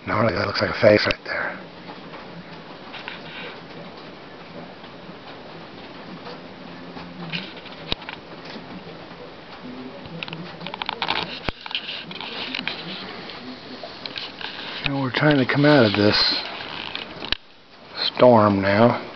No, really, that looks like a face right there. And we're trying to come out of this storm now.